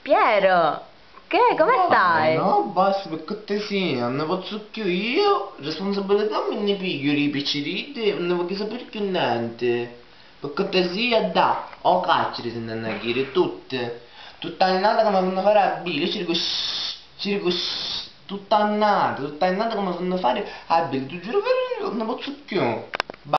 Piero, che? Come stai? No, basta per cortesia, non ne posso più io, responsabilità me ne piglio i picciriti, non ne voglio sapere più niente. Per cortesia, da, o carcere se non ne chiede, tutte annate che mi fanno fare a bile, ci dico shh, tutte annate che mi fanno fare a bile, tu giuro che non ne posso più.